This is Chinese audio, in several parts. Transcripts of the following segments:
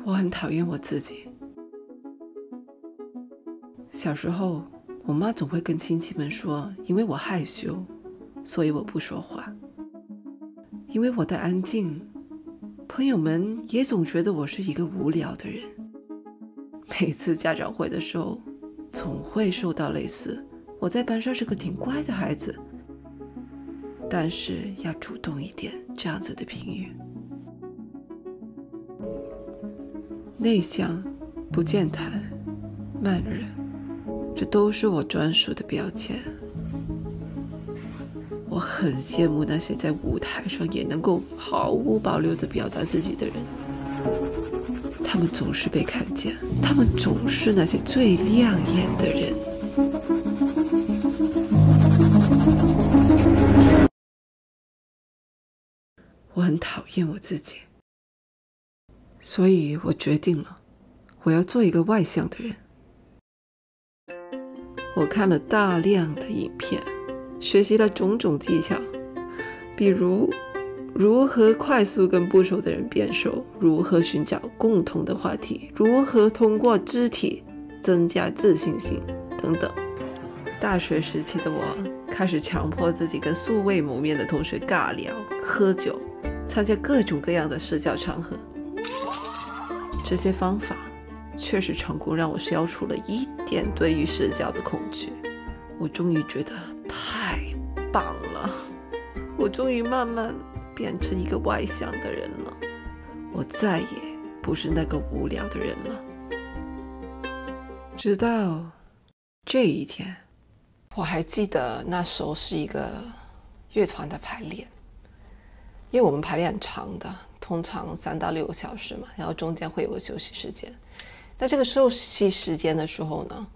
我很讨厌我自己。小时候，我妈总会跟亲戚们说，因为我害羞，所以我不说话。因为我的安静，朋友们也总觉得我是一个无聊的人。每次家长会的时候，总会受到类似我在班上是个挺乖的孩子，但是要主动一点这样子的评语。内向、不健谈、慢热，这都是我专属的标签。我很羡慕那些在舞台上也能够毫无保留地表达自己的人，他们总是被看见，他们总是那些最亮眼的人。我很讨厌我自己，所以我决定了，我要做一个外向的人。我看了大量的影片，学习了种种技巧，比如如何快速跟不熟的人变熟，如何寻找共同的话题，如何通过肢体增加自信心等等。大学时期的我开始强迫自己跟素未谋面的同学尬聊、喝酒，参加各种各样的社交场合。这些方法确实成功让我消除了一点对于社交的恐惧。我终于觉得太棒了，我终于慢慢变成一个外向的人了，我再也不是那个无聊的人了。直到这一天，我还记得那时候是一个乐团的排练，因为我们排练很长的，通常3到6个小时嘛，然后中间会有个休息时间。在这个休息时间的时候呢，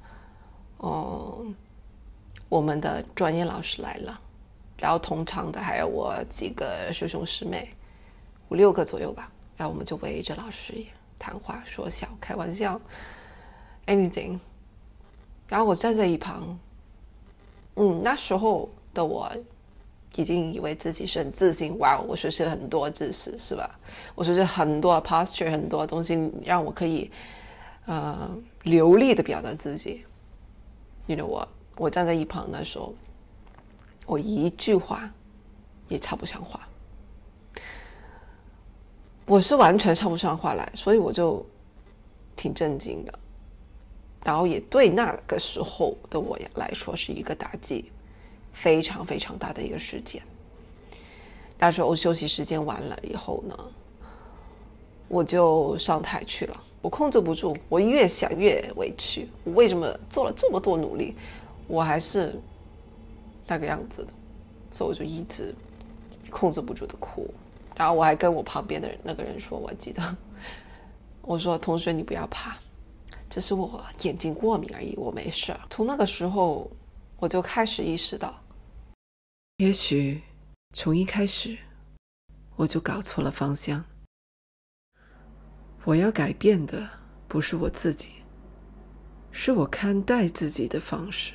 我们的专业老师来了，然后同场的还有我几个师兄师妹，5、6个左右吧，然后我们就围着老师谈话说笑开玩笑 anything。 然后我站在一旁，那时候的我已经以为自己是很自信，哇，我学习了很多知识是吧，我学习了很多 posture， 很多东西让我可以流利的表达自己。我站在一旁的时候，我一句话也插不上话，我是完全插不上话来，所以我就挺震惊的，然后也对那个时候的我来说是一个打击，非常非常大的一个事件。那时候休息时间完了以后呢，我就上台去了，我控制不住，我越想越委屈，我为什么做了这么多努力，我还是那个样子的，所以我就一直控制不住的哭。然后我还跟我旁边的那个人说，我记得我说，同学你不要怕，只是我眼睛过敏而已，我没事。从那个时候我就开始意识到，也许从一开始我就搞错了方向。我要改变的不是我自己，是我看待自己的方式。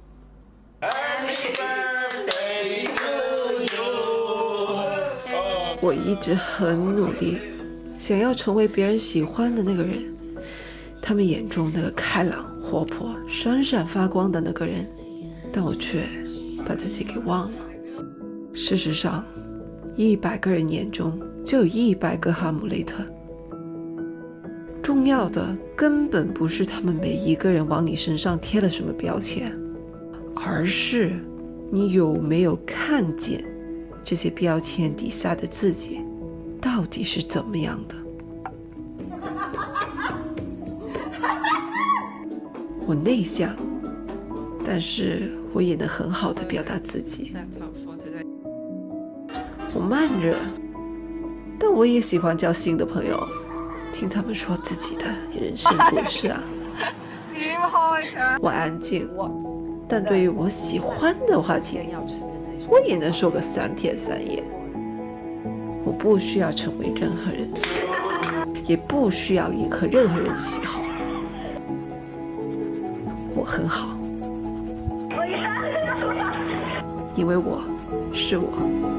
我一直很努力，想要成为别人喜欢的那个人，他们眼中那个开朗、活泼、闪闪发光的那个人，但我却把自己给忘了。事实上，100个人眼中就有100个哈姆雷特。重要的根本不是他们每一个人往你身上贴了什么标签，而是你有没有看见这些标签底下的自己到底是怎么样的。我内向，但是我也能很好的表达自己。我慢热，但我也喜欢交新的朋友，听他们说自己的人生故事啊。我安静，但对于我喜欢的话题，我也能说个3天3夜。我不需要成为任何人，也不需要迎合任何人的喜好。我很好，因为我是我。